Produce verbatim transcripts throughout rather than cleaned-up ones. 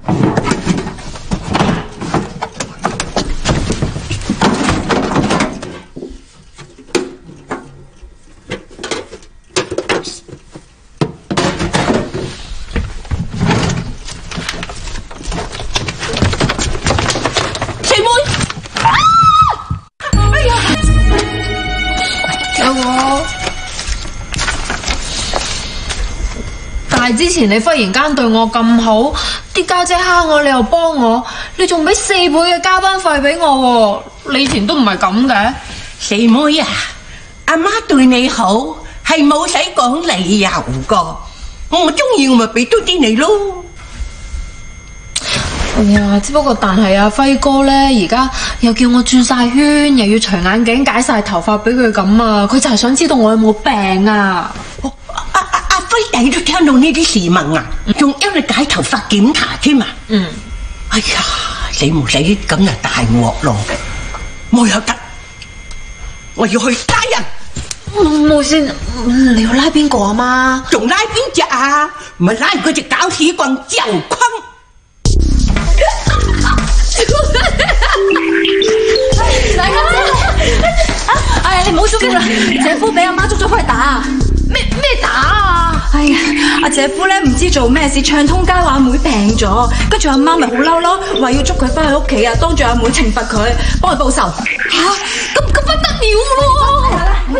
但係之前你忽然間對我咁好，啲家姐蝦我，你又幫我，你仲俾四倍嘅加班費俾我喎，你以前都唔係咁嘅。 四妹啊，阿媽對你好係冇使講理由噶，我唔中意我咪俾多啲你咯。 哎呀，只不過但係阿輝哥咧，而家又叫我轉晒圈，又要除眼鏡解晒頭髮俾佢咁啊，佢就係想知道我有冇病啊。 阿輝弟都聽到呢啲事問啊，仲因你解頭髮檢查添啊。 嗯， 哎呀，死唔死咁就大鑊咯，冇有得，我要去拉人。 冇先，你要拉邊個啊媽？ 仲拉邊隻啊？唔係拉嗰隻搞屎棍趙坤。 大家姐，哎，你唔好騷激啦，姐夫俾阿媽捉咗翻去打。咩咩打啊？哎呀，阿姐夫咧唔知做咩事，唱通街話阿妹病咗，跟住阿媽咪好嬲嬲，話要捉佢翻去屋企啊，當住阿妹懲罰佢，幫佢報仇。吓，咁咁不得了喎！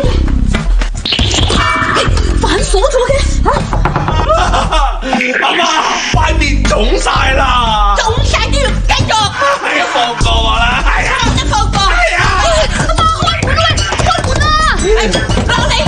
反鎖咗嘅吓！ 阿媽塊面腫晒啦， 腫晒都要繼續。 係啊，放過我啦，係啊， 得放過。 係啊， 阿媽開門啦，開門啦！落嚟，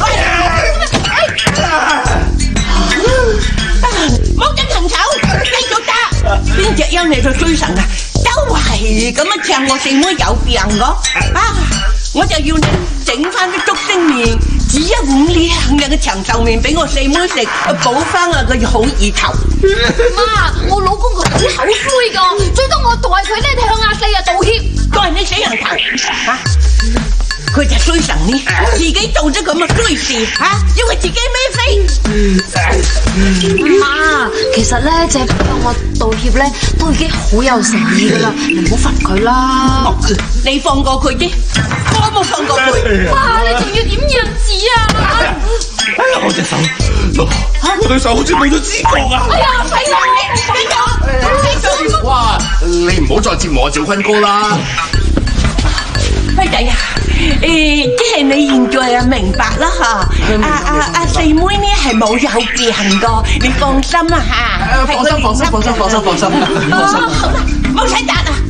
冇整行醜，繼續打。邊隻因你個衰神啊，都係咁樣唱我四妹有病個啊！我就要你整翻啲竹升麵，煮一碗靚靚嘅長壽麵俾我四妹食，補翻啊個好意頭。 媽，我老公佢好口灰噶，最多我代佢咧向阿四啊道歉。 代你死人頭啊！佢就衰神呢，自己做咗咁嘅衰事吓，要佢自己孭飛。 媽，其實咧，姐夫向我道歉咧，都已經好有誠意噶啦，你唔好罰佢啦。 你放過佢啲，我冇放過佢。 哇，你仲要點樣子啊？ 哎呀，我隻手，我對手好似冇咗知覺啊！ 哎呀，死啦！繼續，繼續。 哇，你唔好再折磨趙坤哥啦！ 輝仔啊！誒，即係你現在啊明白啦吓，阿阿阿四妹呢係冇有病個，你放心啊吓。 放心放心放心放心放心。 哦，好啦，冇使答啊。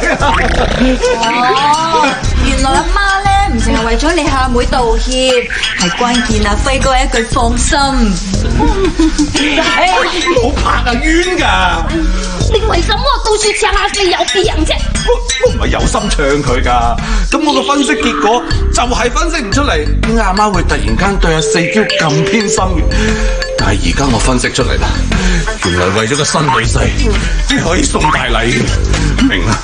哦，原來阿媽咧唔淨係為咗你向阿妹道歉，係關鍵啊輝哥一句放心。 唔好拍啊，冤噶！ 你為什麼到處唱阿四有病啫？ 我唔係有心唱佢噶，咁我個分析結果就係分析唔出嚟，點解阿媽會突然間對阿四嬌咁偏心嘅？但係而家我分析出嚟啦，原來為咗個新女婿，你可以送大禮，明啦。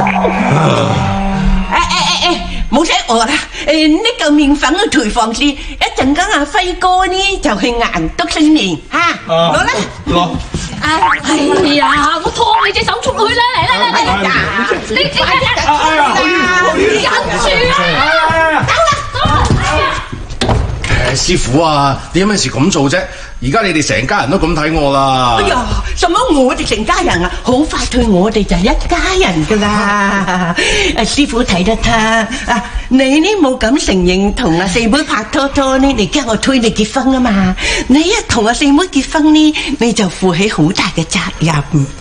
誒誒誒誒，冇使餓啦！誒呢嚿麵粉嘅廚房先，一陣間阿輝哥呢就去硬督新年嚇，攞啦攞。 哎呀，我拖你隻手出去啦！嚟嚟嚟嚟，你你你忍住啊！走啦走啦！ 誒，師傅啊，你有咩事咁做啫？而家你哋成家人都咁睇我啦！ 哎呀，什麼我哋成家人啊？好快脆，我哋就係一家人噶啦！誒，師傅睇得他啊，你呢冇咁承認同阿四妹拍拖拖呢，你驚我推你結婚啊嘛？你一同阿四妹結婚呢，你就負起好大嘅責任。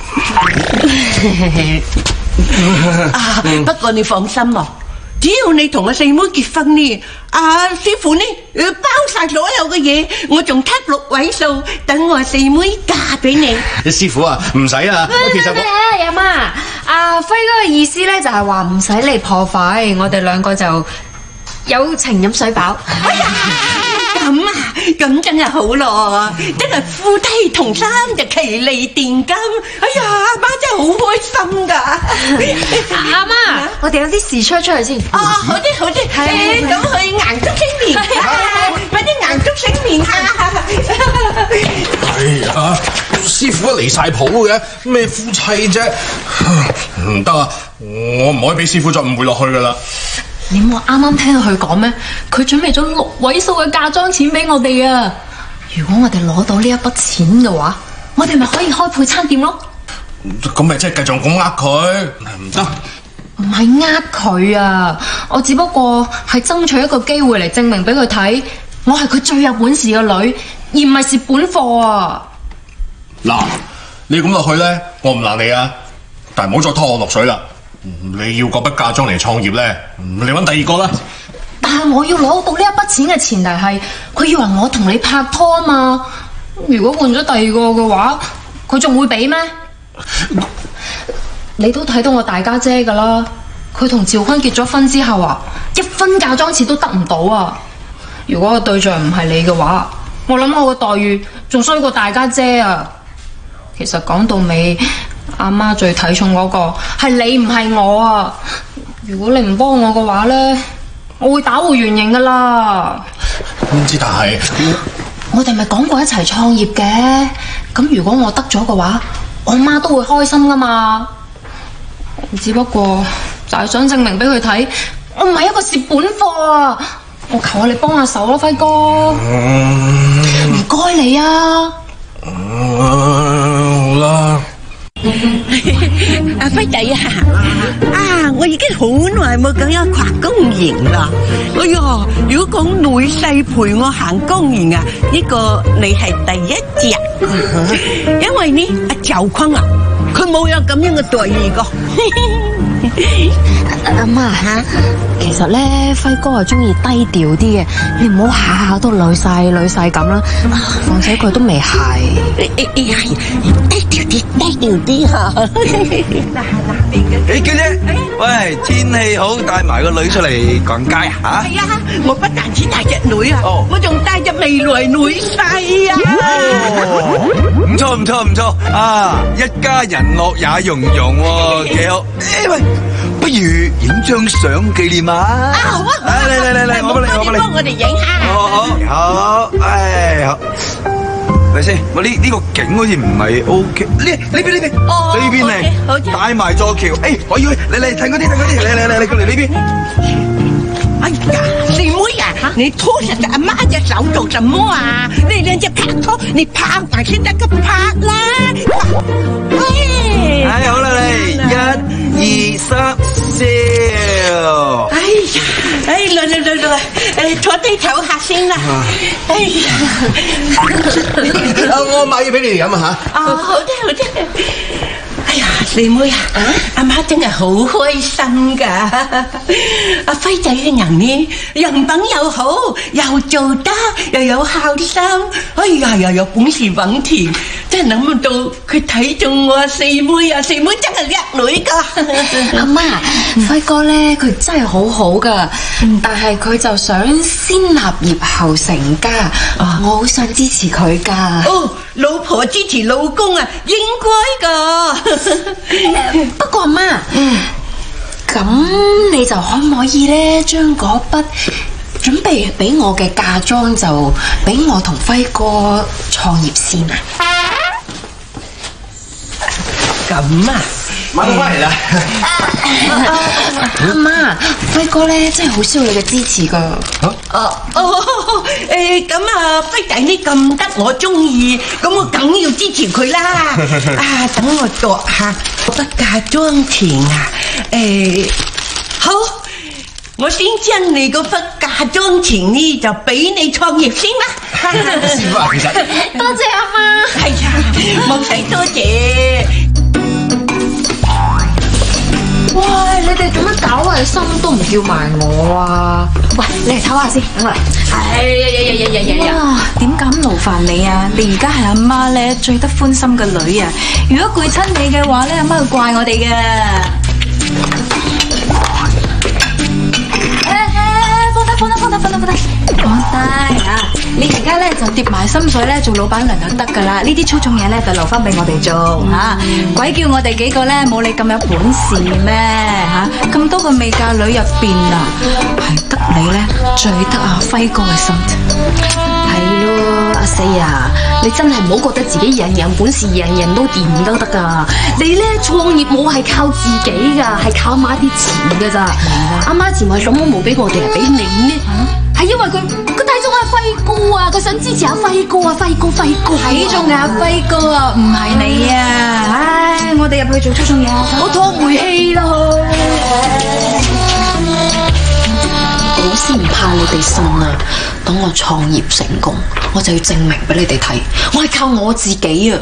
啊，不過你放心喎。只要你同阿四妹結婚呢，阿師傅呢包晒所有嘅嘢，我仲剔六位數，等我阿四妹嫁俾你。 師傅啊，唔使啊，其實我阿媽，阿輝哥嘅意思咧就係話唔使你破費，我哋兩個就有情飲水飽。 咁啊，咁真係好咯，真係夫妻同心就其利斷金。哎呀，阿媽真係好開心噶。 阿媽，我哋有啲事出出去先。 哦，好啲好啲，誒，咁去硬竹升麵，搵啲硬竹升麵。 哎呀， 啊？師傅都離晒譜嘅，咩夫妻啫？唔得啊！我唔可以俾師傅再誤會落去噶啦。 你冇啱啱聽到佢講咩？佢準備咗六位數嘅嫁妝錢俾我哋啊！如果我哋攞到呢一筆錢嘅話，我哋咪可以開配餐店咯。 咁咪即係繼續咁呃佢？唔得。 唔係呃佢啊！我只不過係爭取一個機會嚟證明俾佢睇，我係佢最有本事嘅女，而唔係蝕本貨啊！ 嗱，你咁落去咧，我唔攔你啊！但係唔好再拖我落水啦！你要嗰筆嫁妝嚟創業咧，你搵第二個啦。 但係我要攞到呢一筆錢嘅前提係，佢以為我同你拍拖啊嘛。如果換咗第二個嘅話，佢仲會俾咩？你都睇到我大家姐噶啦，佢同趙坤結咗婚之後啊，一分嫁妝錢都得唔到啊！如果個對象唔係你嘅話，我諗我個待遇仲衰過大家姐啊！其實講到尾，阿媽最睇重嗰個係你，唔係我啊！如果你唔幫我嘅話咧，我會打回原形噶啦。 唔知，但係我哋咪講過一齊創業嘅，咁如果我得咗嘅話，我媽都會開心噶嘛。只不過就係想證明俾佢睇，我唔係一個蝕本貨啊！我求下你幫下手咯，輝哥，唔該、嗯、你啊！ 嗯、好啦。 阿輝仔啊，啊！我已經好耐冇咁樣逛公園啦。哎呀，如果講女婿陪我行公園啊，呢、這個你係第一隻，因為呢阿趙坤啊，佢冇有咁樣嘅待遇噶。 阿媽吓，其實咧輝哥係中意低調啲嘅，你唔好下下都女婿女婿咁啦。況且佢都未係， 低調啲，低調啲吓。 誒，嬌姐，喂，天氣好，帶埋個女出嚟逛街啊？吓？ 係啊，我不但止帶隻女啊，我仲帶隻未來女婿啊。 唔錯唔錯唔錯啊！一家人樂也融融喎，幾好。誒喂，不如影張相紀念啊！ 啊好啊！ 嚟嚟嚟嚟，我幫你，我幫你， 幫我哋影下。 好好好，誒好。睇先，我呢呢個景好似唔係 OK，呢呢邊呢邊，呢邊嚟，帶埋座橋，誒，我要嚟嚟睇嗰啲睇嗰啲，嚟嚟嚟嚟過嚟呢邊。 哎呀，四妹啊，你拖實阿媽隻手做什麼啊？你兩隻拍拖，你拍埋先得個拍啦。 哎，好啦，嚟，一、二、三，笑。 哎呀，哎，來來來來，誒，坐低唞下先啦。哎呀， 我買嘢俾你哋飲啊吓。 哦，好的好的。哎呀，四妹啊，阿媽真係好開心噶。阿輝仔嘅人呢，人品又好，又做得，又有孝心，哎呀，又有本事揾田，真係諗唔到佢睇中我四妹啊！四妹真係叻女噶。 阿媽，輝哥咧佢真係好好噶，但係佢就想先立業後成家，我好想支持佢噶。 哦，老婆支持老公啊，應該噶。 不過阿媽，咁、嗯、你就可唔可以咧將嗰筆準備俾我嘅嫁妝就俾我同輝哥創業先啊？ 咁啊， 買到翻嚟啦！ 阿媽，輝哥咧真係好需要你嘅支持噶。 哦哦，誒，咁啊，輝仔呢咁得我中意，咁我梗要支持佢啦。啊，等我度下筆嫁妝錢啊。誒，好，我先將你嗰筆嫁妝錢呢就俾你創業先啦。 師傅啊，其實多謝阿媽。 係啊，冇使多謝。 哇！你哋做乜搞衛生都唔叫埋我啊？ 喂，你嚟唞下先，等我嚟。 哎呀呀呀呀呀呀！哇，點敢勞煩你啊？你而家係阿媽咧最得歡心嘅女啊！如果攰親你嘅話咧，阿媽會怪我哋嘅。誒誒，放低放低放低放低放低放低啊！你而家咧就跌埋心水咧做老闆娘就得噶啦，呢啲粗重嘢咧就留翻俾我哋做吓。鬼叫我哋幾個咧冇你咁有本事咩吓？咁多個未嫁女入邊啊，係得你咧最得阿輝哥嘅心。 係咯，阿四啊，你真係唔好覺得自己人人本事，人人都掂都得噶。你咧創業冇係靠自己噶，係靠媽啲錢噶咋。阿媽錢為什麼冇俾我哋，係俾你呢？係因為佢佢睇中阿輝哥啊，佢想支持阿輝哥啊，輝哥輝哥睇中阿輝哥啊，唔係你啊！唉，我哋入去做出眾嘢， 我拖煤氣咯。我先唔怕你哋信啊！等我創業成功，我就要證明俾你哋睇，我係靠我自己啊！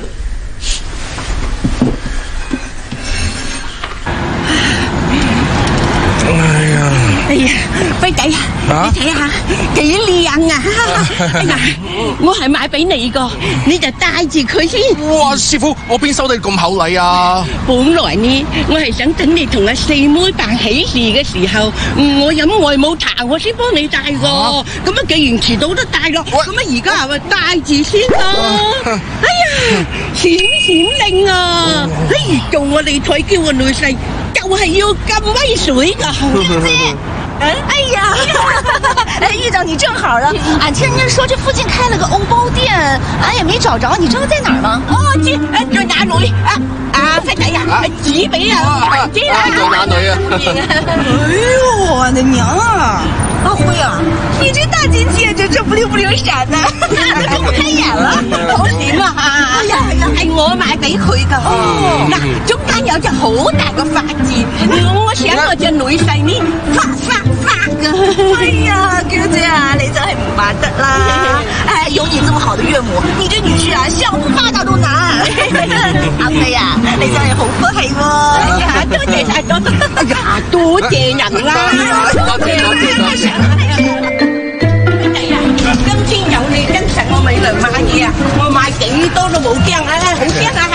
哎呀，輝仔啊，你睇下幾靚啊！哎呀，我係買俾你個，你就戴住佢先。 哇，師傅，我邊收得咁厚禮啊？ 本來呢，我係想等你同阿四妹辦喜事嘅時候，我飲外母茶，我先幫你戴個。咁啊，既然遲到都戴咯，咁啊，而家係咪戴住先咯？哎呀，閃閃令啊！哎，做我哋台叫個女婿，就係要咁威水噶。 哎呀，哎，遇到你正好了。俺听人说这附近开了个欧包店，俺也没找着，你知道在哪儿吗？ 哦，知，誒在哪裏？啊啊，輝仔啊，指俾啊，知啦。 在哪裏啊？ 哎呦，我的娘啊！阿輝啊，你這大金戒指這不靈不靈閃的，都睜不開眼了。 好閃啊！哎呀，係我買俾佢噶。嗱，中間有隻好大個發字，我想我隻女婿呢發發發噶。 哎呀，哥姐啊，你真係唔辦得啦！哎，有你這麼好的岳母，你這女婿啊，想不發達都難。阿輝啊，你真係好福氣喎！ 哎呀，多謝晒，多謝，哎呀，多謝人啦！ 多謝多謝多謝。 哎呀，今天有你跟實我美娘買嘢啊，我買幾多都冇驚啊，好驚啊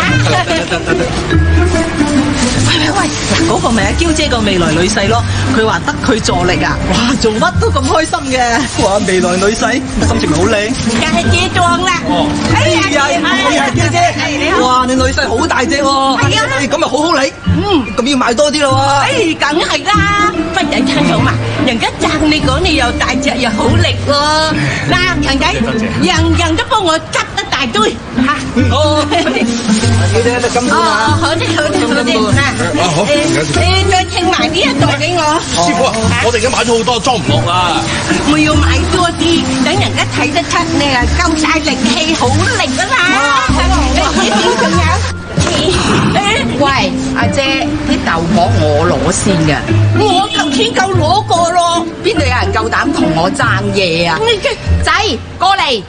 嚇！ 喂喂喂，嗱嗰個咪阿嬌姐個未來女婿咯，佢話得佢助力啊，哇做乜都咁開心嘅，哇未來女婿心情咪好靚， 梗係姐裝啦。 哎呀哎呀嬌姐，哇你女婿好大隻喎，哎咁咪好好禮，嗯咁要買多啲咯喎， 哎梗係啦，輝仔聽到嘛，人家讚你講你又大隻又好力喎，嗱強仔，人人都幫我執一大堆嚇。 哦，嬌姐你咁哦，好啲好啲好啲嗱。 啊好， 你再稱埋呢一袋俾我。 師傅啊，我哋而家買咗好多，裝唔落啦。 我要買多啲，等人家睇得出你啊夠晒力氣，好力啊嘛。仲有， 喂，阿姐，啲豆膜我攞先嘅。 我頭先夠攞過咯。 邊度有人夠膽同我爭嘢啊？仔，過嚟。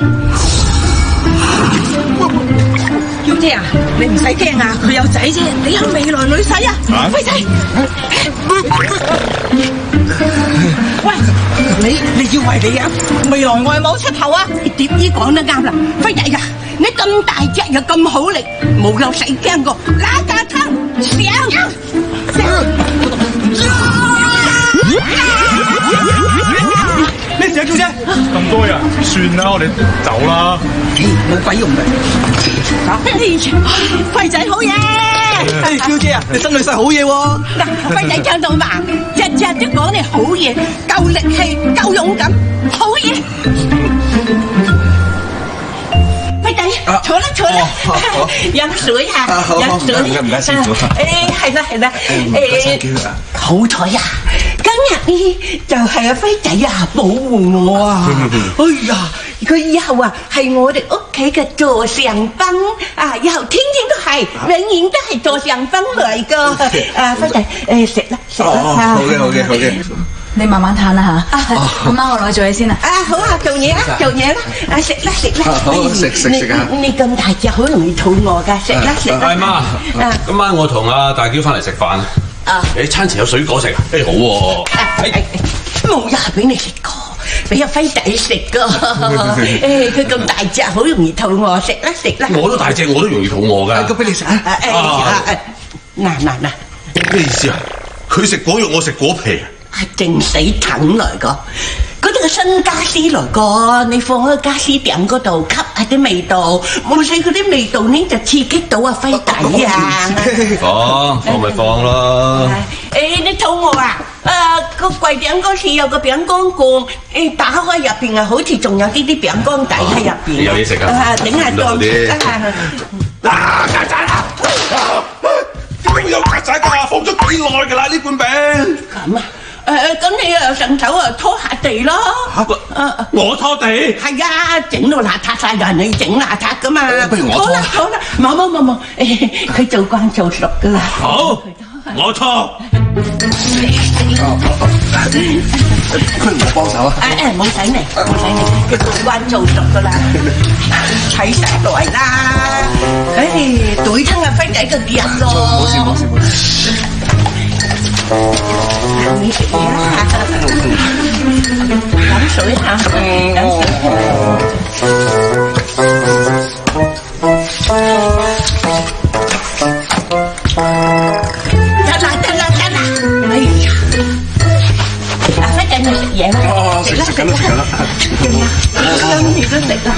嬌姐啊，你唔使驚啊，佢有仔啫，你有未來女婿啊，輝仔。喂，你你要為你啊未來外母出頭啊？ 蝶姨講得啱啦，輝仔啊，你咁大隻又咁好力，冇有使驚過，嗱架撐上上。 咩事啊，嬌姐？咁多人，算啦，我哋走啦。 冇鬼用嘅。 輝仔好嘢！ 哎，嬌姐啊，你新女婿好嘢喎。 嗱，輝仔聽到嘛？日日都講你好嘢，夠力氣，夠勇敢，好嘢。輝仔，坐啦坐啦，飲水嚇，飲水。 唔該師傅。 誒，係啦係啦，誒，好彩呀！今日呢就係阿輝仔啊保護我啊！哎呀，佢以後啊係我哋屋企嘅座上賓啊，以後天天都係，永遠都係座上賓嚟噶。啊，輝仔，誒食啦食啦。 好嘅好嘅好嘅。 你慢慢嘆啦嚇。阿媽，我落去做嘢先啦。 啊好啊，做嘢啦做嘢啦，啊食啦食啦。 好食食食啊！ 你咁大隻好容易肚餓噶，食啦食啦。 阿媽，今晚我同阿大嬌翻嚟食飯。啊！誒餐前有水果食，誒好喎。 冇一係俾你食過，俾阿輝仔食噶。誒佢咁大隻，好容易肚餓，食啦食啦。 我都大隻，我都容易肚餓㗎。 咁俾你食啊！ 誒誒嗱嗱嗱， 咩意思啊？佢食果肉，我食果皮。 係正死藤嚟個，嗰啲係新家私嚟個，你放喺家私店嗰度吸下啲味道，冇使嗰啲味道呢就刺激到阿輝仔啊！ 放放咪放咯。 誒你肚餓啊？ 啊個櫃頂嗰次有個餅乾罐，誒打開入邊啊，好似仲有啲啲餅乾底喺入邊。 有嘢食啊！ 啊，整下檔啲。啊！曱甴啊！點有曱甴㗎？放咗幾耐㗎啦？呢罐餅。 咁啊？誒咁你啊順手啊拖下地咯。 嚇！我拖地。 係啊，整到邋遢曬，人哋整邋遢噶嘛。 不如我拖。 好啦好啦，冇冇冇冇，誒佢做慣做熟噶啦。 好，我拖。 佢唔幫手啊？ 誒誒，冇使嚟，冇使嚟，佢做慣做熟噶啦。睇實來啦，誒懟親阿輝仔個腳咯。 冇事冇事冇事。 你食嘢啦，飲水嚇，飲水。得啦得啦得啦，哎呀！阿輝仔你食嘢啦，食啦食啦食啦，今次都食啦。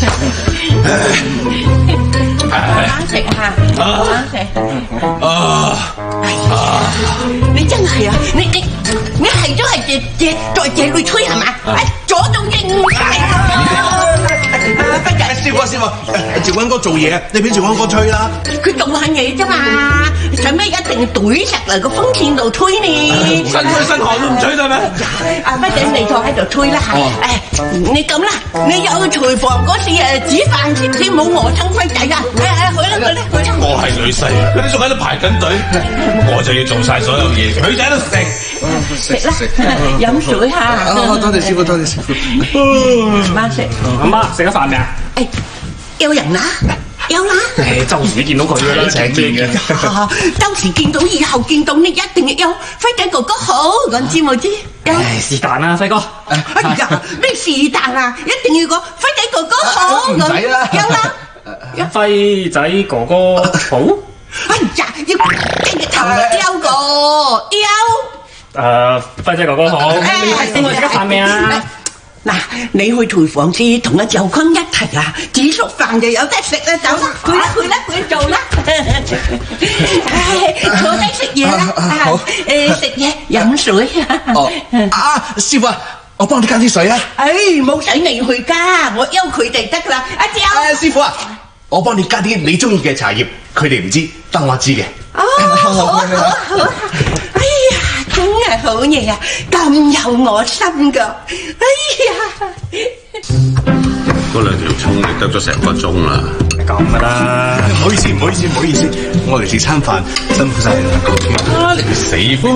慢慢食嚇，慢慢食。啊！你真係啊！你你你係都係借借在借裏吹係嘛？哎，左到應晒啊！不日師傅師傅，趙君哥做嘢，你俾趙君哥吹啦。 佢做下嘢啫嘛，使咩一定懟實嚟個風扇度吹呢？ 身水身汗都唔吹得咩？ 啊，不如你坐喺度吹啦嚇！誒，你咁啦，你有廚房嗰時誒煮飯先先冇餓親輝仔啊！誒誒，去啦去啦去啦！ 我係女婿，佢哋仲喺度排緊隊，我就要做晒所有嘢，佢就喺度食食啦，飲水嚇。 多謝師傅，多謝師傅。 媽食， 阿媽食咗飯未啊？ 誒，有人啦，有啦。 誒，周時見到佢啦，請見嘅。 周時見到，以後見到你一定要有輝仔哥哥好，講知冇知？ 誒，是但啦，輝哥。 哎呀，咩是但啊？一定要個輝仔哥哥好， 唔使啦， 有啦。 輝仔哥哥好。 哎呀，要跟住頭雕個雕。 誒，輝仔哥哥好。你我食咗飯未啊？ 嗱，你去廚房先同阿趙坤一齊啦，煮熟飯就有得食啦，走啦，去啦去啦去做啦，坐低食嘢啦，好，誒食嘢飲水。 哦，啊師傅啊，我幫你加啲水啊。 誒，冇使你去加，我邀佢哋得啦，阿趙。 誒師傅啊，我幫你加啲你中意嘅茶葉，佢哋唔知，得我知嘅。 哦，好啊好啊好啊！哎呀，真係好嘢啊，咁有我心噶，哎呀！ 嗰兩條葱你得咗成個鐘啦， 咁噶啦。唔好意思唔好意思唔好意思，我嚟食餐飯，辛苦晒啦。 啊，你個死貨！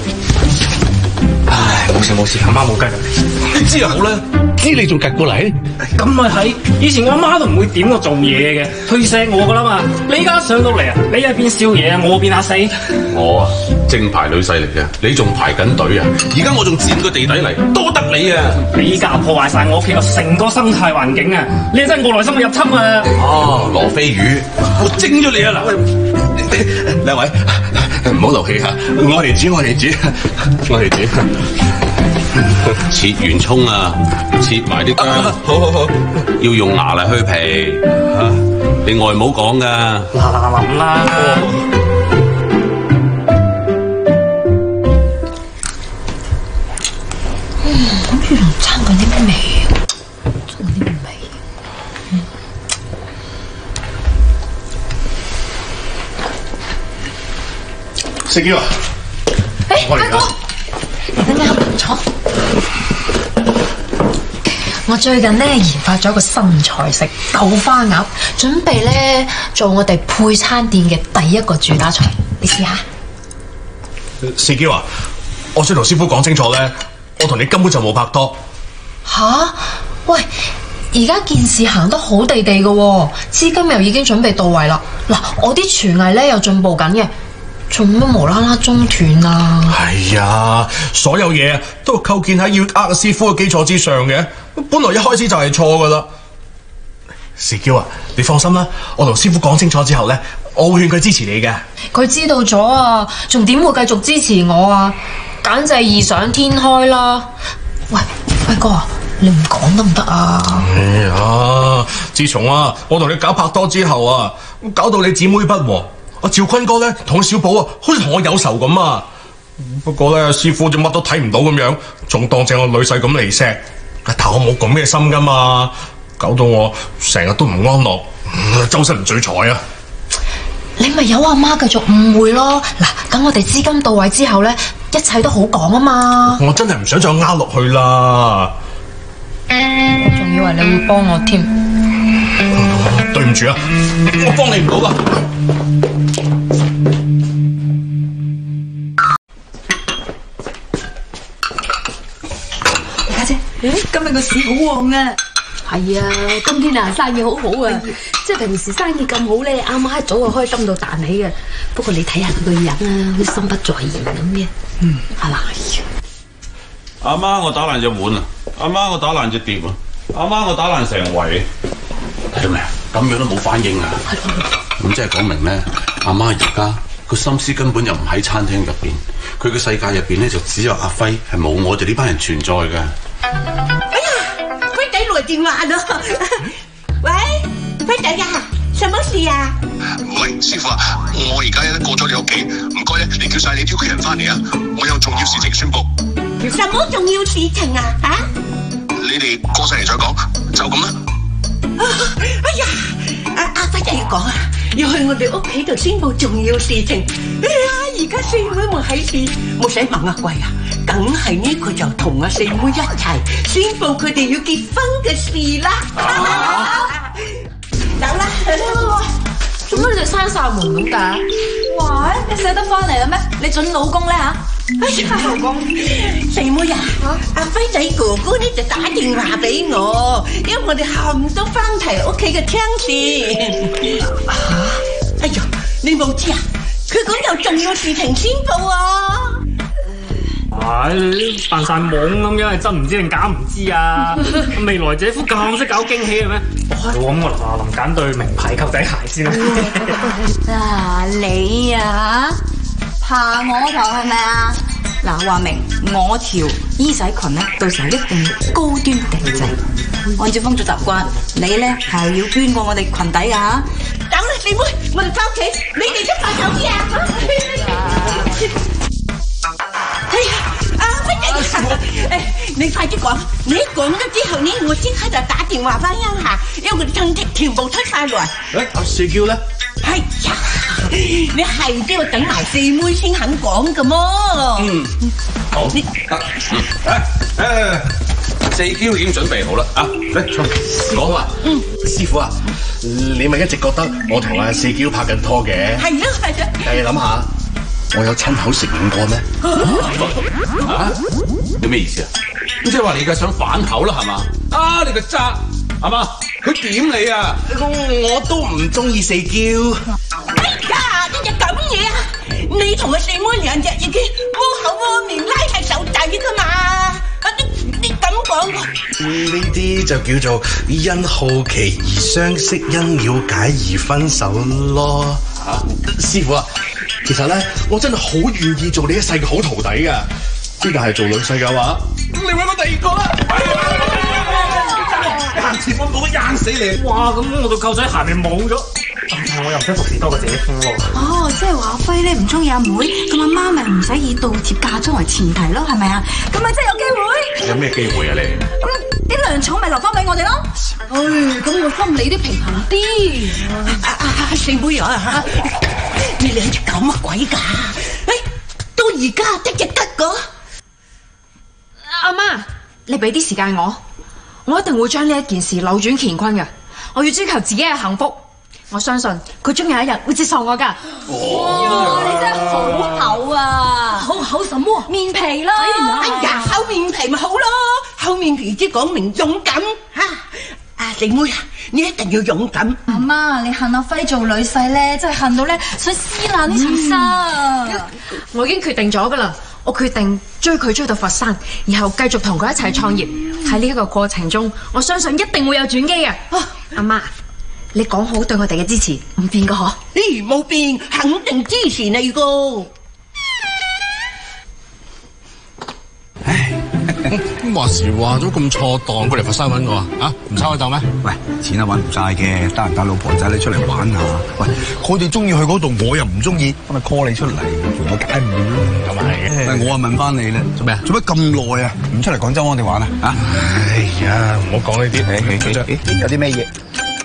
唉，冇事冇事，阿媽冇雞㗎。 你知就好啦，知你仲趌過嚟？ 咁咪係，以前我阿媽都唔會點我做嘢嘅，推卸我噶啦嘛。你而家上到嚟啊，你係變少爺啊，我變阿四。 我啊，正牌女婿嚟嘅，你仲排緊隊啊？而家我仲佔個地底嚟，多得你啊！ 你家破壞晒我屋企個成個生態環境啊！你真係外來生物入侵啊！ 哦，羅非魚，我蒸咗你啊嗱！ 兩位唔好勞氣嚇，我嚟煮我嚟煮，我嚟煮。 切完葱啊，切埋啲薑， 好好好， 要用牙嚟去皮嚇，你外母講噶。 嗱嗱諗啦， 嗯，好似仲爭緊啲咩味啊？爭緊啲咩味？ 食咗啊！ 誒，大哥，你等陣坐。我最近咧研發咗一個新菜式豆花鴨，準備咧做我哋配餐店嘅第一個主打菜，你試下。 四嬌啊，我想同師傅講清楚咧，我同你根本就冇拍拖。 吓？喂，而家件事行得好地地嘅喎，資金又已經準備到位啦。嗱，我啲廚藝咧又進步緊嘅。做乜無啦啦中斷啊？ 係啊，所有嘢都構建喺要呃師傅嘅基礎之上嘅，本來一開始就係錯噶啦。時嬌啊，你放心啦，我同師傅講清楚之後咧，我會勸佢支持你嘅。 佢知道咗啊，仲點會繼續支持我啊？簡直係異想天開啦！喂，輝哥啊，你唔講得唔得啊？ 哎呀，自從啊我同你搞拍拖之後啊，搞到你姊妹不和。阿趙坤哥咧同小寶啊，好似同我有仇咁啊！ 不過咧，師傅就乜都睇唔到咁樣，仲當正我女婿咁嚟錫。但我冇咁嘅心噶嘛，搞到我成日都唔安樂，周身唔聚財啊！ 你咪由阿媽繼續誤會咯。嗱，等我哋資金到位之後咧，一切都好講啊嘛。 我真係唔想再呃落去啦。 我仲以為你會幫我添。 對唔住啊，我幫你唔到啦。 家姐，今日個市好旺啊！ 係啊，今天啊生意好好啊，即係平時生意咁好咧，阿媽一早就開心到彈起嘅。不過你睇下佢個人啊，好似心不在焉咁嘅。嗯，係嘛？ 阿媽，我打爛隻碗啊！阿媽，我打爛隻碟啊！阿媽，我打爛成圍。睇到未啊？咁樣都冇反應啊！咁即係講明咧，阿媽而家個心思根本就唔喺餐廳入邊，佢嘅世界入邊咧就只有阿輝，係冇我哋呢班人存在嘅。 哎呀，輝仔來電話咯！喂，輝仔呀，什麼事啊？ 喂，師傅啊，我而家咧過咗你屋企，唔該咧，你叫晒你啲屋企人翻嚟啊！我有重要事情宣佈。 什麼重要事情啊？啊？ 你哋過晒嚟再講，就咁啦。 哎呀，阿阿輝仔要講啊，要去我哋屋企度宣佈重要事情。哎呀，而家四妹冇喺處，冇使問阿貴啊，梗係呢佢就同阿四妹一齊宣佈佢哋要結婚嘅事啦。走啦！ 做乜你哋閂晒門咁㗎？ 哇！你捨得翻嚟啦咩？你準老公咧嚇？ 哎呀，老公，四妹啊，阿輝仔哥哥呢就打電話俾我，因為我哋冚都翻齊屋企嘅窗線。哎呀，你冇知啊？佢講有重要事情宣佈啊！ 唉，你扮晒懵咁樣，係真唔知定假唔知啊？未來姐夫咁識搞驚喜嘅咩？咁我嗱臨揀對名牌球仔鞋先啦。 嗱，你啊怕我頭係咪啊？嗱，話明我條衣洗裙咧，到時候一定要高端定製。按照風俗習慣，你咧係要捐過我哋裙底噶。 走啦，四妹，我哋翻屋企，你哋都快走啲啊！哎呀，阿輝仔，誒，你快啲講，你講咗之後呢，我即刻就打電話翻鄉下，因為我哋親戚全部出晒來。 誒，阿四嬌咧？ 哎呀，你係都要等埋四妹先肯講噶麼？ 嗯，好。誒誒，四嬌已經準備好啦，啊，嚟坐，講啊。 嗯，師傅啊，你咪一直覺得我同阿四嬌拍緊拖嘅？ 係咯係咯。 但係諗下，我有親口承認過咩？ 啊？你咩意思啊？咁即係話你而家想反口啦，係嘛？啊，你個渣，係嘛？佢點你啊？ 我都唔中意四嬌。 哎呀，你就咁嘢啊！你同個四妹兩隻已經窩口窩面拉晒手仔噶嘛？啊，你你咁講喎？ 呢啲就叫做因好奇而相識，因了解而分手咯。啊，師傅啊，其實咧，我真係好願意做你一世嘅好徒弟噶。之但係做女婿嘅話，你搵我第二個啦。行前方冇得硬死你！ 哇，咁我對舅仔鞋咪冇咗，但我又唔使服侍多個姐夫喎。 哦，即係話阿輝咧唔中意阿妹，咁阿媽咪唔使以倒貼嫁妝為前提咯，係咪啊？咁咪真係有機會。 有咩機會啊你？ 咁啲糧草咪留翻俾我哋咯。 唉，咁我心理都平衡啲。 阿阿阿四妹啊，你兩隻搞乜鬼㗎？誒，到而家得只得個。 阿媽，你俾啲時間我。我一定會將呢一件事扭轉乾坤嘅，我要追求自己嘅幸福。我相信佢終有一日會接受我噶。 哇！你真係好厚啊！ 好厚什麼？ 面皮啦！ 哎呀，厚面皮咪好咯，厚面皮即講明勇敢嚇。阿四妹啊，你一定要勇敢。 阿媽，你恨阿輝做女婿咧，真係恨到咧想撕爛呢層紗。 我已經決定咗噶啦。我決定追佢追到佛山，然後繼續同佢一齊創業。喺呢一個過程中，我相信一定會有轉機嘅。阿媽，你講好對我哋嘅支持唔變噶嗬？ 咦，冇變，肯定支持你個。 唉。 咁話時話咗咁錯檔，過嚟佛山揾我啊？啊，唔收我檔咩？ 喂，錢啊揾唔晒嘅，得閒帶老婆仔你出嚟玩下。喂，佢哋中意去嗰度，我又唔中意，咁咪 call 你出嚟，陪我解悶咯。 咁啊係。 喂，我啊問翻你咧，做咩啊？做乜咁耐啊？唔出嚟廣州我哋玩啊？啊？ 哎呀，唔好講呢啲。 誒有啲咩嘢？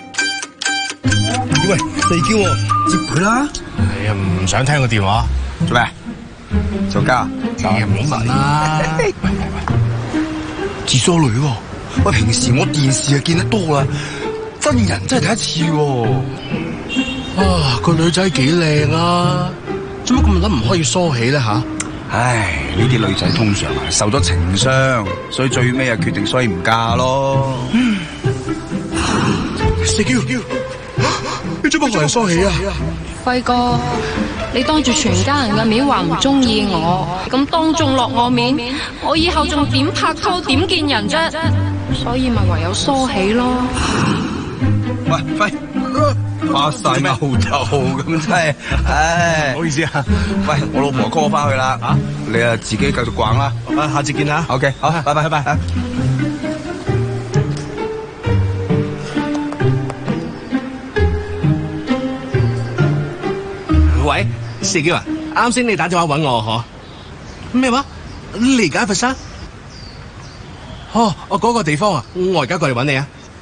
喂，四嬌喎，接佢啦。 哎呀，唔想聽個電話。 做咩？做家？ 哎呀，唔好問啦。喂喂喂， 自梳女喎。喂，平時我電視啊見得多啦，真人真係第一次喎。 啊，個女仔幾靚啊！做乜咁諗唔可以梳起咧吓？ 唉，呢啲女仔通常啊受咗情傷，所以最尾啊決定所以唔嫁咯。 四嬌，你做乜同人梳起啊？ 輝哥，你當住全家人嘅面話唔中意我，咁當眾落我面，我以後仲點拍拖點見人啫？所以咪唯有梳起咯。 喂，輝，發晒牛頭咁真係，唉， 唔好意思啊。 喂，我老婆 call 翻去啦，啊，你啊自己繼續逛啦， 啊，下次見啦。 OK，好，拜拜，拜拜。 喂，四嬌啊，啱先你打電話揾我嗬？咩話？你而家喺佛山？哦，我嗰個地方啊，我而家過嚟揾你啊。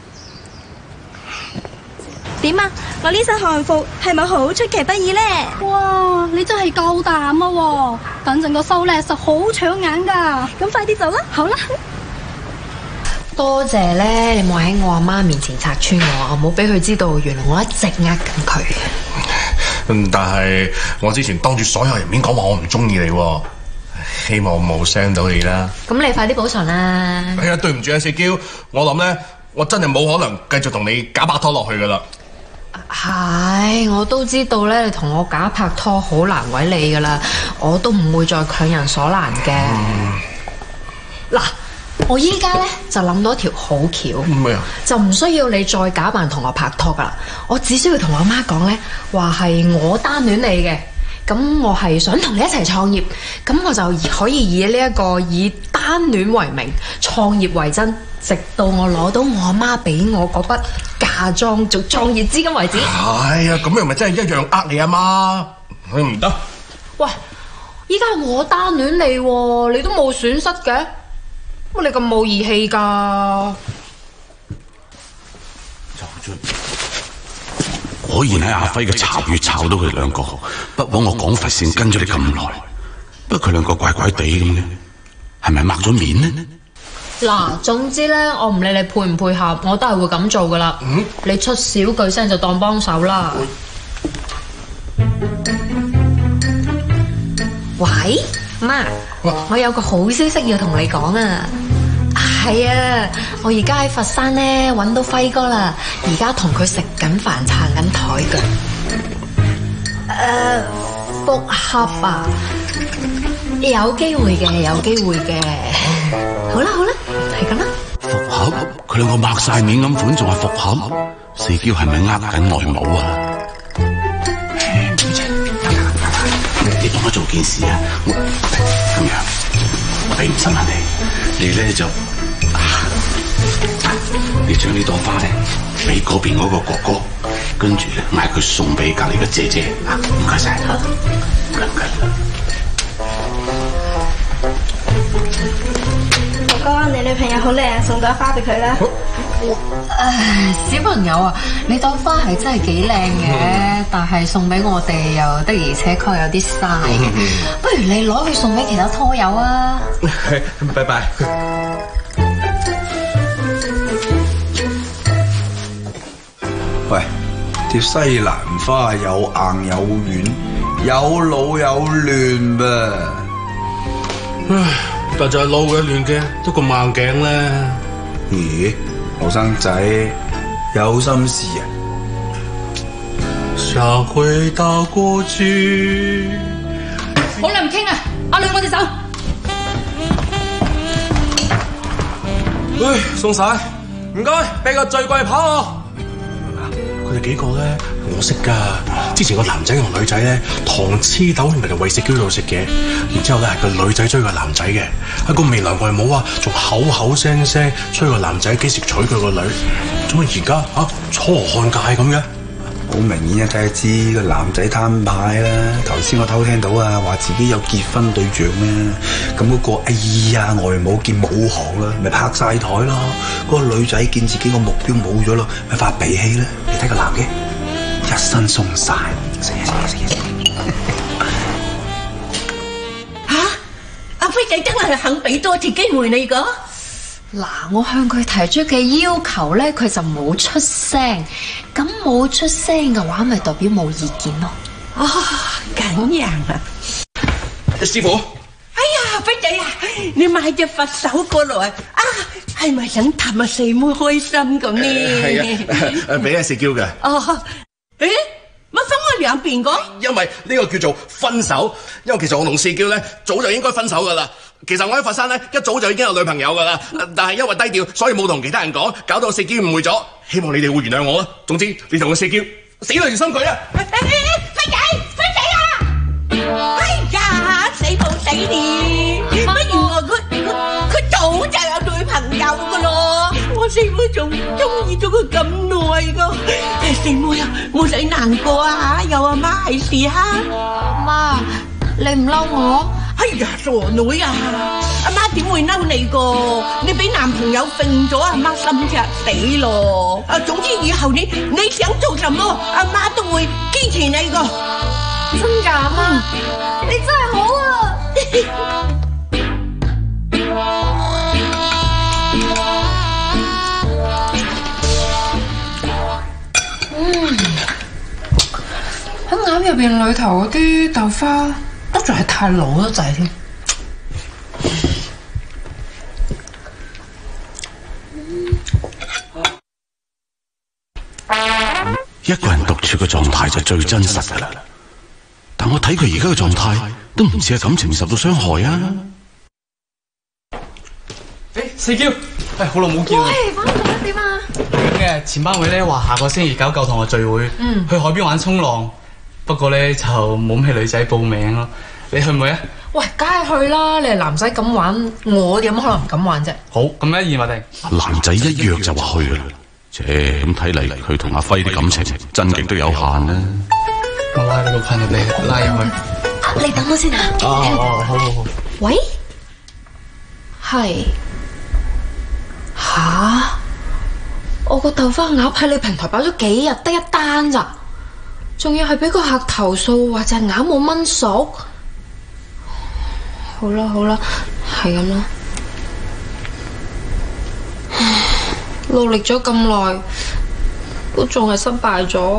點啊？我呢身漢服係咪好出其不意咧？ 哇！你真係夠膽啊喎！等陣個收咧實好搶眼噶， 咁快啲走啦！好啦， 多謝咧，你冇喺我阿媽面前拆穿我，我冇俾佢知道原來我一直呃緊佢。 嗯，但係我之前當住所有人面講話我唔中意你，希望我冇傷到你啦。 咁你快啲補償啦！ 哎呀，對唔住啊，四嬌，我諗咧，我真係冇可能繼續同你假拍拖落去噶啦。 係，我都知道咧，你同我假拍拖好難為你噶啦，我都唔會再強人所難嘅。嗱、嗯，我依家咧就諗到一條好橋， 咩啊？ 就唔需要你再假扮同我拍拖噶啦，我只需要同我媽講咧，話係我單戀你嘅，咁我係想同你一齊創業，咁我就可以以呢一個以單戀為名，創業為真，直到我攞到我阿媽俾我嗰筆嫁妝做創業資金為止。 哎呀，咁又咪真係一樣呃你阿媽？佢唔得。 喂，依家係我單戀你喎，你都冇損失嘅，乜你咁冇義氣㗎？ 果然喺阿輝嘅茶月炒到佢哋兩個，不枉我廣佛線跟咗你咁耐。不過佢兩個怪怪地咁嘅，係咪抹咗面呢？ 嗱，總之咧，我唔理你配唔配合，我都係會咁做噶啦。嗯，你出少句聲就當幫手啦。喂，媽，我有個好消息要同你講啊！係啊，我而家喺佛山咧揾到輝哥啦，而家同佢食緊飯，撐緊台腳。誒，復合啊，有機會嘅，有機會嘅。好啦好啦，係咁啦。 復合？佢兩個擘晒面咁款，仲話復合？四嬌係咪呃緊外母啊？你幫我做件事啊！我咁樣，我俾五十萬你，你咧就。你將呢朵花咧俾嗰邊嗰個哥哥，跟住咧嗌佢送俾隔籬嘅姐姐啊！唔該晒，唔該唔該。 哥哥，你女朋友好靚啊，送朵花俾佢啦。 唉，小朋友啊，你朵花係真係幾靚嘅，但係送俾我哋又的而且確有啲嘥嘅，不如你攞去送俾其他拖友啊！ 拜拜。喂，條西蘭花有硬有軟，有老有嫩噃。 唉，但就係老嘅嫩嘅都咁硬頸咧。 咦，後生仔有心事啊？ 想回到過去。 好啦，唔傾啊！阿女，我哋走。 喂，送晒，唔該，俾個最貴扒我。 佢哋幾個咧，我識㗎。之前個男仔同女仔咧，糖黐豆咪就餵食嬌度食嘅。然之後咧係個女仔追個男仔嘅，一個未來外母啊，仲口口聲聲催個男仔幾時娶佢個女。做乜而家啊初看界咁嘅？ 好明顯啊，睇下知個男仔攤牌啦。頭先我偷聽到啊，話自己有結婚對象咩？咁嗰個哎呀外母見冇行啦，咪拍晒台咯。嗰個女仔見自己個目標冇咗咯，咪發脾氣啦。你睇個男嘅一身鬆晒，死啊死啊死啊！ 吓，阿輝仔真係肯俾多次機會你噶？ 嗱，我向佢提出嘅要求咧，佢就冇出聲。咁冇出聲嘅話，咪代表冇意見咯。 哦，咁樣啊！ 師傅， 哎呀，輝仔啊，你買隻佛手過來啊，係咪想氹阿四妹開心咁呢？ 係啊，誒俾阿四嬌嘅。 哦，誒，乜分開兩邊個？ 因為呢個叫做分手，因為其實我同四嬌咧早就應該分手噶啦。其實我喺佛山咧一早就已經有女朋友噶啦，但係因為低調，所以冇同其他人講，搞到四嬌誤會咗。希望你哋會原諒我啦。總之，你同個四嬌死對住心佢啊！ 輝仔，輝仔啊！哎呀，死冇死你！乜原來佢佢佢早就有女朋友噶咯？我四妹仲中意咗佢咁耐噶。四妹啊，冇使難過啊！有阿媽係事哈。 媽，你唔嬲我？ 哎呀，傻女啊！阿媽點會嬲你個？你俾男朋友揈咗，阿媽心赤死咯！啊，總之以後你你想做什麼，阿媽都會支持你個。 真㗎，阿媽，你真係好啊！ 嗯，喺鴨入邊裏頭嗰啲豆花。都仲係太老咗滯添。 一個人獨處嘅狀態就最真實㗎啦。但我睇佢而家嘅狀態，都唔似係感情受到傷害啊！ 誒，四嬌，誒，好耐冇見啦。 喂，翻嚟啦，點啊？ 咁嘅前班會咧話下個星期搞舊同學聚會，嗯，去海邊玩衝浪。不過咧就冇咩女仔報名咯。你去唔去啊？ 喂，梗係去啦！你係男仔咁玩，我有乜可能唔敢玩啫？ 好，咁一言話定。 男仔一約就話去噶啦，切咁睇嚟，佢同阿輝啲感情真極都有限啦。 我拉你個群入嚟，拉入去。 啊，你等我先啊。 哦哦，好好好。 喂，係吓？我個豆花鴨喺你平台擺咗幾日，得一單咋？仲要係俾個客投訴話隻鴨冇燜熟。好啦好啦，係咁啦。努力咗咁耐，都仲係失敗咗。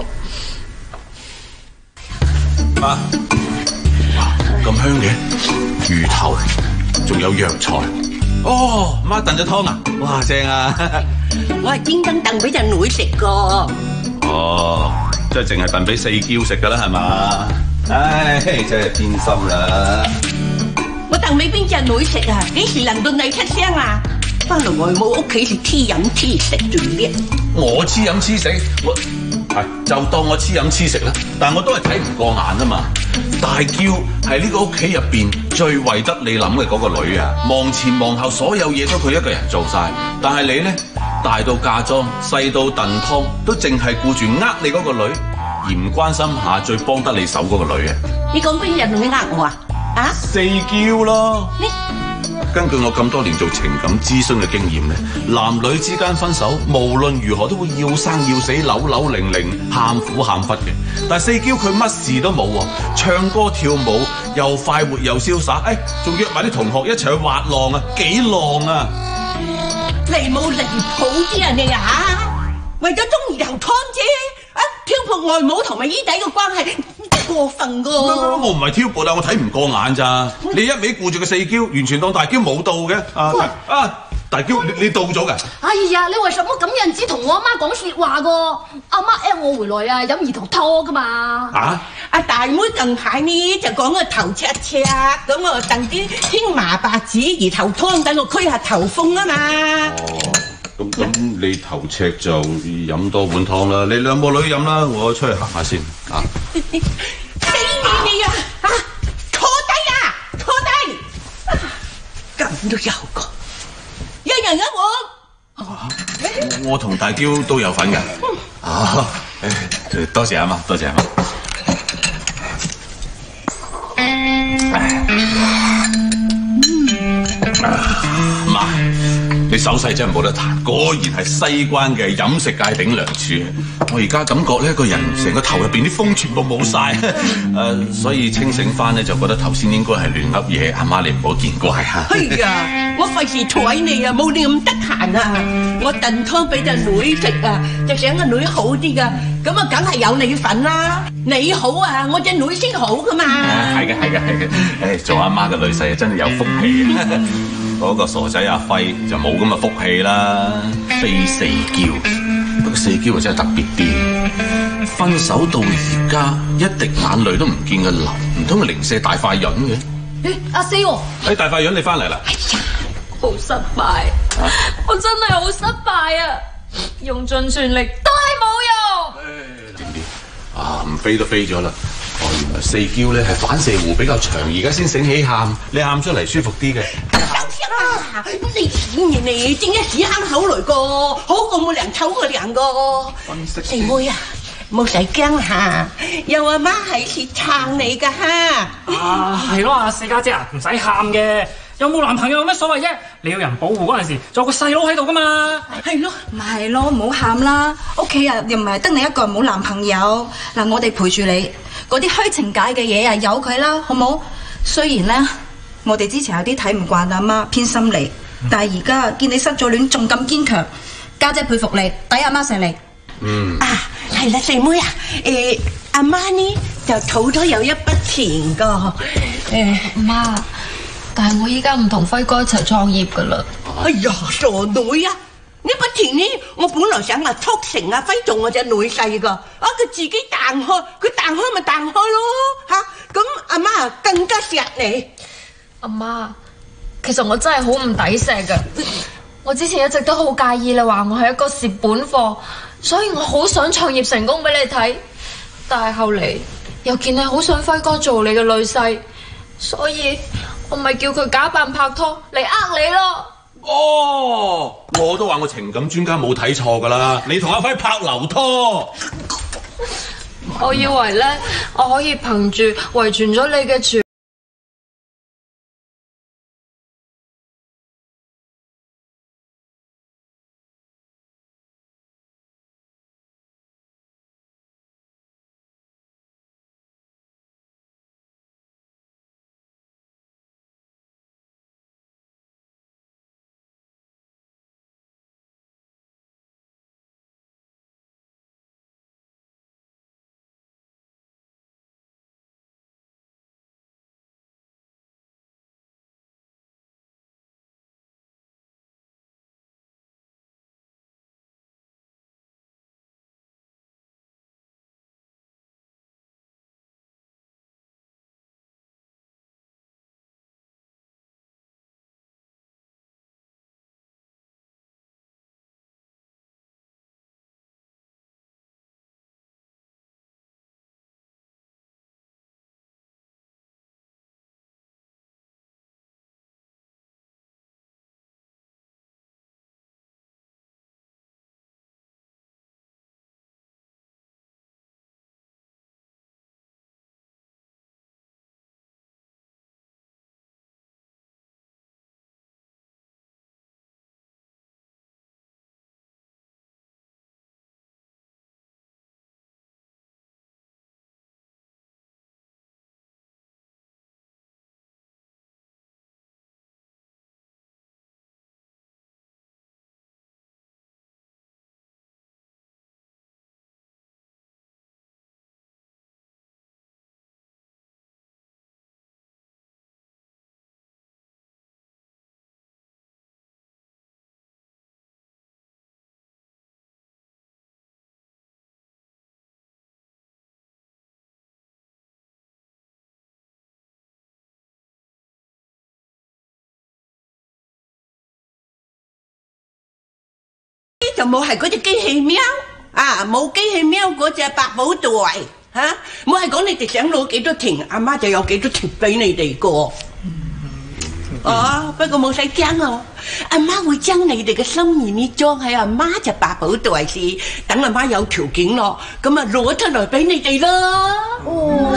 媽，哇，咁香嘅魚頭，仲有藥材。哦，媽燉咗湯啊！哇，正啊！ 我係專登燉俾隻女食個。 哦，即係淨係燉俾四嬌食噶啦，係嘛？唉，真係偏心啦！ 我燉俾邊隻女食啊？幾時輪到你出聲啊？翻嚟外母屋企是黐飲黐食最叻。 我黐飲黐食，我係就當我黐飲黐食啦。但我都係睇唔過眼啊嘛！大嬌係呢個屋企入邊最為得你諗嘅嗰個女啊，望前望後所有嘢都佢一個人做晒。但係你咧，大到嫁妝，細到燉湯，都淨係顧住呃你嗰個女，而唔關心下最幫得你手嗰個女啊！ 你講邊人同你呃我啊？啊？ 四嬌咯。 你根據我咁多年做情感諮詢嘅經驗咧，男女之間分手無論如何都會要生要死、扭扭擰擰、喊苦喊忽嘅。但係四嬌佢乜事都冇喎，唱歌跳舞又快活又瀟灑，誒仲約埋啲同學一齊去滑浪啊，幾浪啊！ 離冇離譜啲啊你啊嚇！為咗中意頭湯啫，啊挑撥外母同埋姨弟嘅關係。過分噶！ 我唔係挑撥啊，我睇唔過眼咋。你一味顧住個四嬌，完全當大嬌冇到嘅。啊啊！大嬌，你你到咗㗎？ 哎呀，你為什麼咁樣子同我阿媽講説話個？阿媽嗌我回來啊，飲兒童湯噶嘛。啊！ 阿大妹近排呢就講個頭赤赤，咁我燉啲青麻白子兒頭湯等我驅下頭風啊嘛。 哦， 咁咁你頭赤就飲多碗湯啦，你兩個女飲啦，我出去行下先啊。 死你你啊！啊，坐低啊，坐低。咁都有個，一人一碗。 啊、我同大嬌都有份嘅。啊，誒，多謝阿媽，多謝阿媽。媽，你手勢真係冇得彈，果然係西關嘅飲食界頂梁柱。我而家感覺呢個人成個頭入邊啲風全部冇晒，誒，所以清醒翻咧就覺得頭先應該係亂噏嘢。阿媽你唔好見怪嚇。 哎呀，我費事睬你啊，冇你咁得閒啊！我燉湯俾隻女食啊，就想個女好啲噶，咁啊梗係有你份啦。你好啊，我隻女先好噶嘛。 係嘅係嘅係嘅，誒做阿媽嘅女婿真係有福氣。嗰個傻仔阿輝就冇咁嘅福氣啦，非四嬌。不過四嬌啊真係特別啲，分手到而家一滴眼淚都唔見佢流，唔通係零舍大塊潤嘅？ 誒，阿四喎， 誒大塊潤你翻嚟啦！ 哎呀，好失敗，啊、我真係好失敗啊！用盡全力都係冇用。 點啲啊？唔飛都飛咗啦！哦，原來四嬌咧係反射弧比較長，而家先醒起喊，你喊出嚟舒服啲嘅。 啊！你錢嘅你，正一屎坑口嚟個，好過冇人湊個人個。四妹啊，冇使驚嚇，有阿媽喺處撐你噶嚇。 啊，係咯，阿四家姐啊，唔使喊嘅，有冇男朋友有咩所謂啫？你有人保護嗰陣時，仲有個細佬喺度噶嘛。 係咯，咪係咯，唔好喊啦，屋企人又唔係得你一個人冇男朋友，嗱我哋陪住你，嗰啲虛情假嘅嘢啊，由佢啦，好冇？雖然咧。我哋之前有啲睇唔慣阿媽偏心你，但係而家見你失咗戀仲咁堅強，家姐佩服你，抵阿媽錫你。 嗯。啊，係啦，四妹啊，誒阿媽呢就儲咗有一筆錢噶。 誒媽，但係我依家唔同輝哥一齊創業噶啦。 哎呀，傻女啊！呢筆錢呢，我本來想話促成阿輝做我隻女婿噶，啊佢自己彈開，佢彈開咪彈開咯嚇，咁阿媽更加錫你。 阿媽，其實我真係好唔抵錫噶。我之前一直都好介意你話我係一個蝕本貨，所以我好想創業成功俾你睇。但係後嚟又見你好想輝哥做你嘅女婿，所以我咪叫佢假扮拍拖嚟呃你咯。 哦，我都話我情感專家冇睇錯噶啦，你同阿輝拍流拖。 我以為咧，我可以憑住遺傳咗你嘅傳。 就冇係嗰隻機器喵啊，冇機器喵嗰隻百寶袋嚇，冇係講你哋想攞幾多田，阿媽就有幾多田俾你哋個。哦，不過冇使驚啊，阿媽會將你哋嘅心意呢裝喺阿媽隻百寶袋時，等阿媽有條件咯，咁啊攞出嚟俾你哋咯。哦，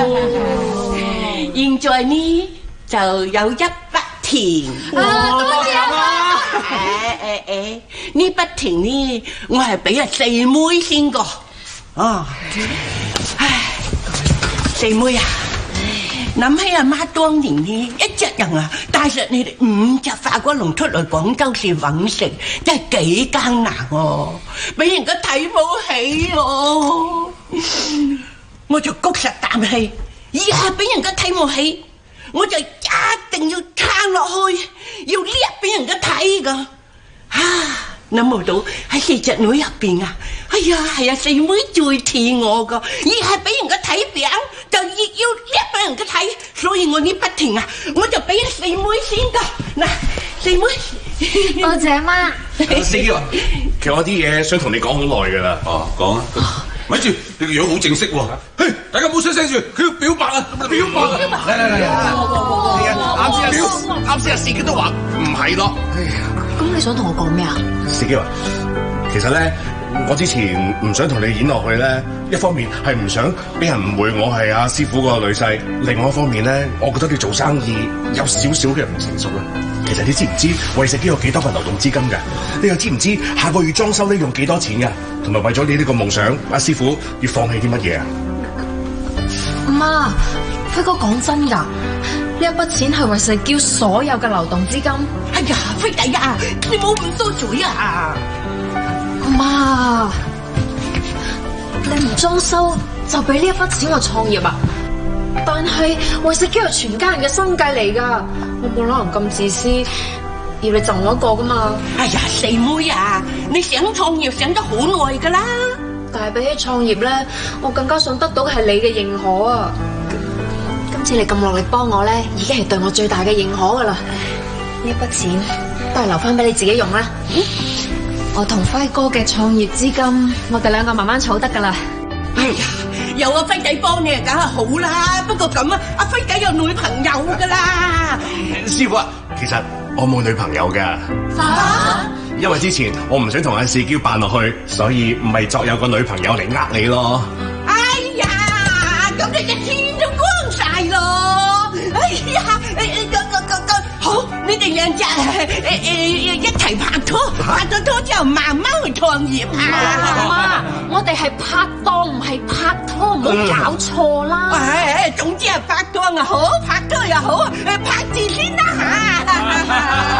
現在呢就有一筆田。啊，多謝阿媽。誒誒誒，呢筆田呢，我係俾阿四妹先個。哦，唉，四妹啊！諗起阿媽當年呢，一隻人啊帶實你哋五隻化骨龍出嚟廣州市揾食，真係幾艱難喎，俾人家睇冇起喎，我就谷實啖氣，以下俾人家睇冇起，我就一定要撐落去，要叻俾人家睇噶，啊！諗唔到喺四隻女入邊啊！哎呀，係啊，四妹最似我噶，而係俾人家睇餅就要要叻俾人家睇，所以我呢不停啊，我就俾四妹先噶。嗱，四妹， 多謝媽。 四嬌啊，其實我啲嘢想同你講好耐噶啦。 哦，講啊，咪住，你個樣好正式喎。嘿，大家唔好出聲住，佢要表白啊，表白啊！嚟嚟嚟嚟，係啊，啱先啊，啱先啊，四嬌都話唔係咯。 咁你想同我講咩啊？ 四嬌啊，其實咧，我之前唔想同你演落去咧，一方面係唔想俾人誤會我係阿師傅個女婿，另外一方面咧，我覺得你做生意有少少嘅唔成熟啊。其實你知唔知為食機有幾多份流動資金㗎？你又知唔知下個月裝修咧用幾多錢㗎？同埋為咗你呢個夢想，阿師傅要放棄啲乜嘢啊？ 媽，輝哥講真㗎，呢一筆錢係為食嬌所有嘅流動資金。 哎呀，輝弟呀，你冇咁多嘴啊！ 媽，你唔裝修就俾呢一筆錢我創業啊？但係為食嬌係全家人嘅生計嚟㗎，我冇可能咁自私，要你贈我一個㗎嘛。 哎呀，四妹啊，你想創業想得好耐㗎啦。 但係比起創業咧，我更加想得到嘅係你嘅認可啊！今次你咁落力幫我咧，已經係對我最大嘅認可㗎啦。呢一筆錢都係留翻俾你自己用啦。嗯，我同輝哥嘅創業資金，我哋兩個慢慢儲得㗎啦。 哎呀，有阿輝仔幫你啊，梗係好啦。不過咁啊，阿輝仔有女朋友㗎啦。 師傅啊，其實我冇女朋友㗎。 啊？ 因為之前我唔想同阿四嬌扮落去，所以唔係作有個女朋友嚟呃你咯。 哎呀，咁你嘅天都光晒咯！哎呀，誒誒，個個個個好，你哋兩隻誒誒一齊拍拖，拍咗拖之後慢慢去創業啊！ 媽，我哋係拍檔，唔係拍拖，唔好搞錯啦。 誒，總之係拍檔又好，拍拖又好，誒拍住先啦嚇。